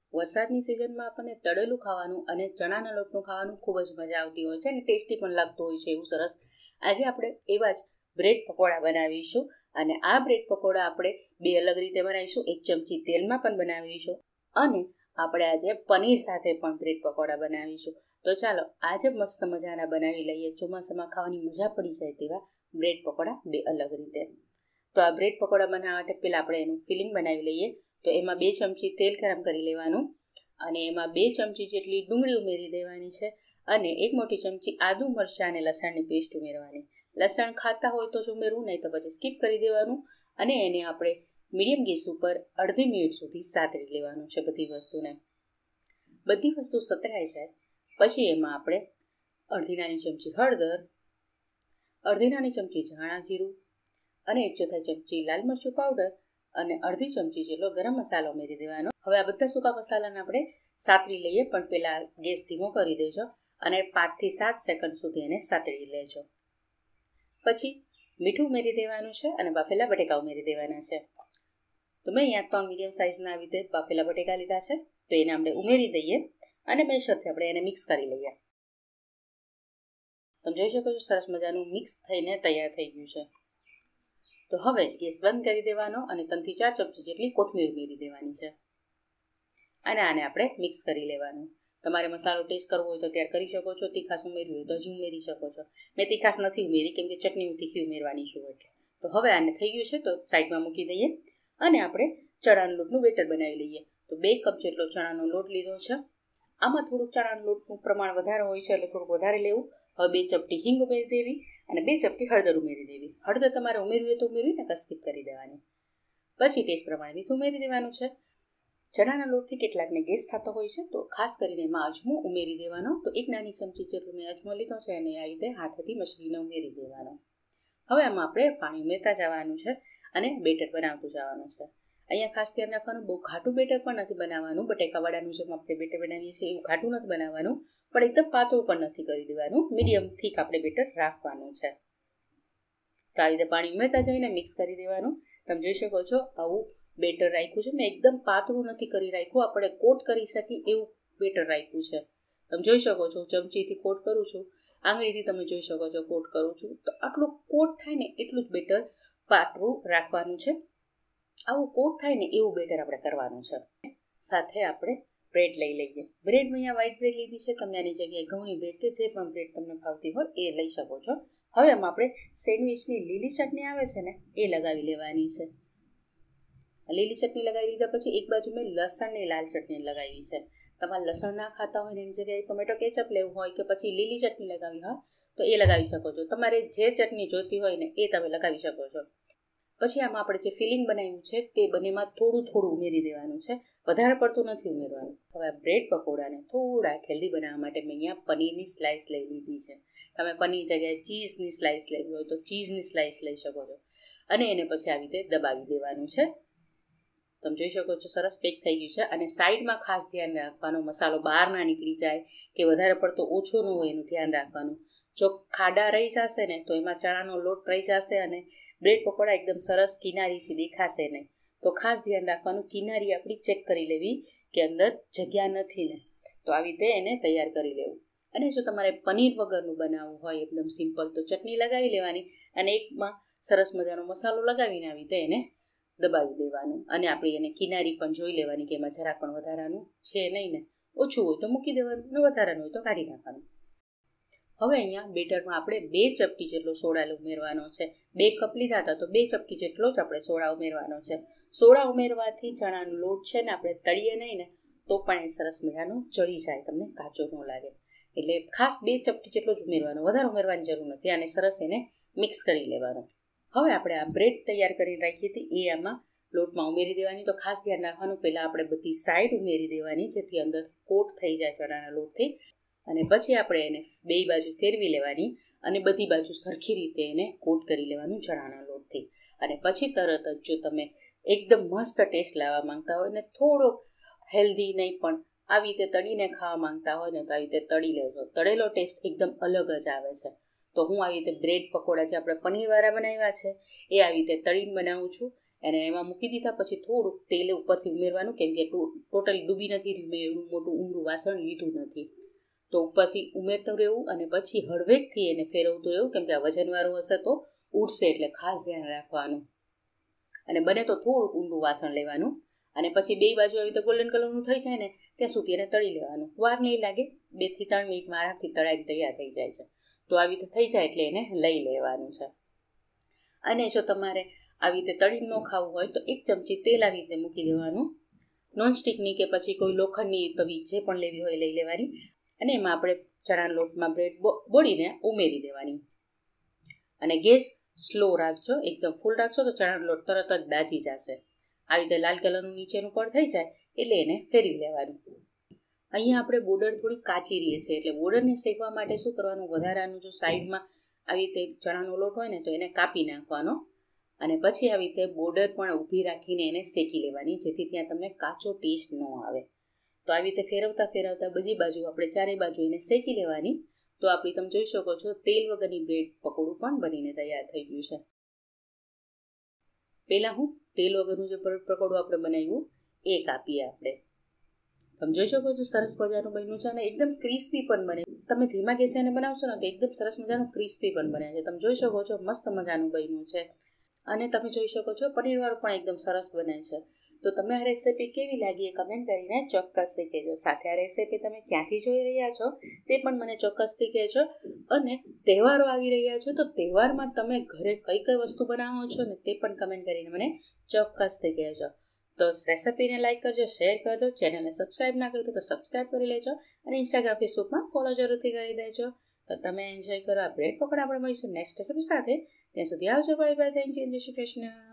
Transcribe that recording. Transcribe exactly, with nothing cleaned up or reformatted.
વરસાદની સિઝનમાં આપણને તળેલું ખાવાનું અને ચણાના લોટનું ખાવાનું ખૂબ જ મજા આવતી હોય છે અને ટેસ્ટી પણ લાગતું હોય છે એવું સરસ. આજે આપણે એવા જ બ્રેડ પકોડા બનાવીશું અને આ બ્રેડ પકોડા આપણે બે અલગ રીતે બનાવીશું. એક ચમચી તેલમાં પણ બનાવીશું અને આપણે આજે પનીર સાથે પણ બ્રેડ પકોડા બનાવીશું. તો ચાલો આજે મસ્ત મજાના બનાવી લઈએ. ચોમાસામાં ખાવાની મજા પડી જાય તેવા બ્રેડ પકોડા બે અલગ રીતે. તો આ બ્રેડ પકોડા બનાવવા માટે પહેલાં આપણે એનું ફિલિંગ બનાવી લઈએ. તો એમાં બે ચમચી તેલ ગરમ કરી લેવાનું અને એમાં બે ચમચી જેટલી ડુંગળી ઉમેરી દેવાની છે અને એક મોટી ચમચી આદુ મરચાં અને લસણની પેસ્ટ ઉમેરવાની. લસણ ખાતા હોય તો જ ઉમેરવું, નહીં તો પછી સ્કીપ કરી દેવાનું. અને એને આપણે મીડિયમ ગેસ ઉપર અડધી મિનિટ સુધી સાતળી લેવાનું છે બધી વસ્તુને. બધી વસ્તુ સતરાઈ જાય પછી એમાં આપણે અડધી નાની ચમચી હળદર, અડધી નાની ચમચી ધાણા જીરું અને એક ચોથાઈ ચમચી લાલ મરચું પાવડર અને અડધી ચમચી જેટલો ગરમ મસાલો ઉમેરી દેવાનો. હવે આ બધા સૂકા મસાલાને આપણે સાતળી લઈએ, પણ પહેલાં ગેસ ધીમો કરી દેજો અને પાંચથી સાત સેકન્ડ સુધી એને સાતળી લેજો. પછી મીઠું ઉમેરી દેવાનું છે અને બાફેલા બટેકા ઉમેરી દેવાના છે. તો મેં અહીંયા ત્રણ મીડિયમ સાઇઝના આવી રીતે બાફેલા બટેકા લીધા છે, તો એને આપણે ઉમેરી દઈએ અને મેશરથી આપણે એને મિક્સ કરી લઈએ. તમે જોઈ શકો છો સરસ મજાનું મિક્સ થઈને તૈયાર થઈ ગયું છે. તો હવે ગેસ બંધ કરી દેવાનો અને ત્રણથી ચાર ચમચી જેટલી કોથમીર ઉમેરી દેવાની છે અને આને આપણે મિક્સ કરી લેવાનું. તમારે મસાલો ટેસ્ટ કરવો હોય તો ત્યારે કરી શકો છો. તીખાશ ઉમેરવી હોય તો હજી ઉમેરી શકો છો. મેં તીખાશ નથી ઉમેરી કેમ કે ચટણી તીખી ઉમેરવાની છું એટલે. તો હવે આને થઈ ગયું છે તો સાઈડમાં મૂકી દઈએ અને આપણે ચણાના લોટનું બેટર બનાવી લઈએ. તો બે કપ જેટલો ચણાનો લોટ લીધો છે. આમાં થોડુંક ચણાના લોટનું પ્રમાણ વધારે હોય છે એટલે થોડુંક વધારે લેવું. હવે બે ચપટી હિંગ ઉમેરી દેવી અને બે ચપટી હળદર ઉમેરી દેવી. હળદર તમારે ઉમેરવી હોય તો ઉમેરવી, ને સ્કીપ કરી દેવાની. પછી ટેસ્ટ પ્રમાણે મીઠું ઉમેરી દેવાનું છે. ચણાના લોટથી કેટલાકને ગેસ થતો હોય છે તો ખાસ કરીને એમાં અજમો ઉમેરી દેવાનો. તો એક નાની ચમચી જેટલો મેં અજમો લીધો છે અને આ રીતે હાથેથી મસળીને ઉમેરી દેવાનો. હવે આમાં આપણે પાણી ઉમેરતા જવાનું છે અને બેટર બનાવતું જવાનું છે. અહીંયા ખાસ ધ્યાન રાખવાનું, બહુ ઘાટું બેટર પણ નથી બનાવવાનું. બટેકાવાળાનું જેમ આપણે બેટર બનાવીએ છીએ એવું ઘાટું નથી બનાવવાનું, પણ એકદમ પાતળું પણ નથી કરી દેવાનું. મીડિયમ થીક આપણે બેટર રાખવાનું છે. તો આ રીતે પાણી ઉમેરતા જઈને મિક્સ કરી દેવાનું. તમે જોઈ શકો છો આવું બેટર રાખ્યું છે. મેં એકદમ પાતળું નથી કરી રાખ્યું, આપણે કોટ કરી શકીએ એવું બેટર રાખ્યું છે. તમે જોઈ શકો છો ચમચીથી કોટ કરું છું, આંગળીથી તમે જોઈ શકો છો કોટ કરું છું. તો આટલું કોટ થાય ને એટલું જ બેટર પાતળું રાખવાનું છે. આવું કોટ થાય ને એવું બેટર આપણે કરવાનું છે. સાથે આપણે બ્રેડ લઈ લઈએ. બ્રેડ મેં અહીંયા વ્હાઈટ બ્રેડ લીધી છે. તમે આની જગ્યાએ ઘઉંની બ્રેડ કે જે પણ બ્રેડ તમને ભાવતી હોય એ લઈ શકો છો. હવે આમાં આપણે સેન્ડવિચની લીલી ચટણી આવે છે ને એ લગાવી લેવાની છે. લીલી ચટણી લગાવી દીધા પછી એક બાજુ મેં લસણની લાલ ચટણી લગાવી છે. તમારે લસણ ના ખાતા હોય ને એની જગ્યાએ ટોમેટો કેચઅપ લેવું હોય કે પછી લીલી ચટણી લગાવી હોય તો એ લગાવી શકો છો. તમારે જે ચટણી જોઈતી હોય ને એ તમે લગાવી શકો છો. પછી આમાં આપણે જે ફિલિંગ બનાવ્યું છે તે બંનેમાં થોડું થોડું ઉમેરી દેવાનું છે, વધારે પડતું નથી ઉમેરવાનું. હવે બ્રેડ પકોડાને થોડા હેલ્ધી બનાવવા માટે મેં અહીંયા પનીરની સ્લાઇસ લઈ લીધી છે. તમે પનીર જગ્યાએ ચીઝની સ્લાઇસ લેવી હોય તો ચીઝની સ્લાઇસ લઈ શકો છો અને એને પછી આવી રીતે દબાવી દેવાનું છે. તમે જોઈ શકો છો સરસ પેક થઈ ગયું છે. અને સાઈડમાં ખાસ ધ્યાન રાખવાનું મસાલો બહાર ના નીકળી જાય કે વધારે પડતો ઓછો ન હોય એનું ધ્યાન રાખવાનું. જો ખાડા રહી જશે ને તો એમાં ચણાનો લોટ રહી જશે અને બ્રેડ પકોડા એકદમ સરસ કિનારીથી દેખાશે નહીં. તો ખાસ ધ્યાન રાખવાનું, કિનારી આપણી ચેક કરી લેવી કે અંદર જગ્યા નથી ને. તો આવી રીતે એને તૈયાર કરી લેવું. અને જો તમારે પનીર વગરનું બનાવવું હોય એકદમ સિમ્પલ તો ચટણી લગાવી લેવાની અને એકમાં સરસ મજાનો મસાલો લગાવીને આવી રીતે એને દબાવી દેવાનું. અને આપણે એને કિનારી પણ જોઈ લેવાની કે એમાં જરાક પણ વધારાનું છે નહીં ને. ઓછું હોય તો મૂકી દેવાનું ને વધારાનું હોય તો કાઢી નાખવાનું. હવે અહીંયા બેટરમાં આપણે બે ચપટી જેટલો સોડા ઉમેરવાનો છે. બે કપ લીધા હતા તો બે ચપટી જેટલો જ આપણે સોડા ઉમેરવાનો છે. સોડા ઉમેરવાથી ચણાનો લોટ છે ને આપણે તળીએ નહીં ને તો પણ એ સરસ મજાનું ચડી જાય, તમને કાચો ન લાગે. એટલે ખાસ બે ચપટી જેટલો જ ઉમેરવાનો, વધારે ઉમેરવાની જરૂર નથી. અને સરસ એને મિક્સ કરી લેવાનો. હવે આપણે આ બ્રેડ તૈયાર કરીને રાખી હતી એ આમાં લોટમાં ઉમેરી દેવાની. તો ખાસ ધ્યાન રાખવાનું, પહેલાં આપણે બધી સાઈડ ઉમેરી દેવાની જેથી અંદર કોટ થઈ જાય ચણાના લોટથી. અને પછી આપણે એને બે બાજુ ફેરવી લેવાની અને બધી બાજુ સરખી રીતે એને કોટ કરી લેવાનું ચણાના લોટથી. અને પછી તરત જ જો તમે એકદમ મસ્ત ટેસ્ટ લાવવા માંગતા હોય ને થોડોક હેલ્ધી નહીં પણ આવી રીતે તળીને ખાવા માંગતા હોય ને તો આવી રીતે તળી લેજો. તળેલો ટેસ્ટ એકદમ અલગ જ આવે છે. તો હું આવી રીતે બ્રેડ પકોડા જે આપણે પનીરવાળા બનાવ્યા છે એ આવી રીતે તળીને બનાવું છું. અને એમાં મૂકી દીધા પછી થોડુંક તેલ ઉપરથી ઉમેરવાનું, કેમ કે ટોટલી ડૂબી નથી રહ્યું, મેં એવું મોટું ઊંડું વાસણ લીધું નથી. તો ઉપરથી ઉમેરતું રહેવું અને પછી હળવેકથી એને ફેરવતું રહેવું, કેમ કે આ વજનવાળું હશે તો ઉડશે, એટલે ખાસ ધ્યાન રાખવાનું. અને બને તો થોડુંક ઊંડું વાસણ લેવાનું અને પછી બે બાજુ આવી રીતે ગોલ્ડન કલરનું થઈ જાય ને ત્યાં સુધી એને તળી લેવાનું. વાર નહીં લાગે, બે થી ત્રણ મિનિટમાં આરામથી તળાઈ તૈયાર થઈ જાય છે. તો આવી રીતે થઈ જાય એટલે એને લઈ લેવાનું છે. અને જો તમારે આવી રીતે તળી ન ખાવું હોય તો એક ચમચી તેલ આવી રીતે મૂકી દેવાનું, નોનસ્ટિકની કે પછી કોઈ લોખંડની તવી જે પણ લેવી હોય લઈ લેવાની. અને એમાં આપણે ચણાના લોટમાં બ્રેડ બોળીને ઉમેરી દેવાની. અને ગેસ સ્લો રાખજો, એકદમ ફૂલ રાખશો તો ચણાનો લોટ તરત જ દાજી જશે. આવી રીતે લાલ કલરનું નીચેનું પડ થઈ જાય એટલે એને ફેરવી લેવાનું. અહીંયા આપણે બોર્ડર થોડી કાચી રહીએ છીએ, એટલે બોર્ડરને શેકવા માટે શું કરવાનું, વધારાનું જો સાઈડમાં આવી રીતે ચણાનો લોટ હોય ને તો એને કાપી નાખવાનો અને પછી આવી રીતે બોર્ડર પણ ઊભી રાખીને એને શેકી લેવાની, જેથી ત્યાં તમને કાચો ટેસ્ટ ન આવે. તો આવી રીતે ફેરવતા ફેરવતા બધી બાજુ આપણે ચારે બાજુ એને શેકી લેવાની. તો આપણી તમે જોઈ શકો છો તેલ વગરની બ્રેડ પકોડું પણ બનીને તૈયાર થઈ ગયું છે. પહેલાં હું તેલ વગરનું જે બ્રેડ પકોડું આપણે બનાવ્યું એ કાપીએ આપણે. તમે જોઈ શકો છો સરસ મજાનું બન્યું છે અને એકદમ ક્રિસ્પી પણ બને. તમે ધીમા ગેસે એને બનાવશો ને તો એકદમ સરસ મજાનું ક્રિસ્પી પણ બને છે. તમે જોઈ શકો છો મસ્ત મજાનું બન્યું છે. અને તમે જોઈ શકો છો પનીરવાળું પણ એકદમ સરસ બને છે. તો તમને આ રેસીપી કેવી લાગી એ કમેન્ટ કરીને ચોક્કસથી કહેજો. સાથે આ રેસીપી તમે ક્યાંથી જોઈ રહ્યા છો તે પણ મને ચોક્કસથી કહેજો. અને તહેવારો આવી રહ્યા છે તો તહેવારમાં તમે ઘરે કઈ કઈ વસ્તુ બનાવો છો ને તે પણ કમેન્ટ કરીને મને ચોક્કસથી કહેજો. તો રેસીપીને લાઈક કરજો, શેર કરજો, ચેનલને સબસ્ક્રાઈબ ના કર્યું તો સબસ્ક્રાઈબ કરી લેજો અને ઇન્સ્ટાગ્રામ ફેસબુકમાં ફોલો જરૂરથી કરી દેજો. તો તમે એન્જોય કરો આ બ્રેડ પકોડા. આપણે મળીશું નેક્સ્ટ રેસીપી સાથે. ત્યાં સુધી આવજો, બાય બાય, થેન્ક યુ, જય શ્રી કૃષ્ણ.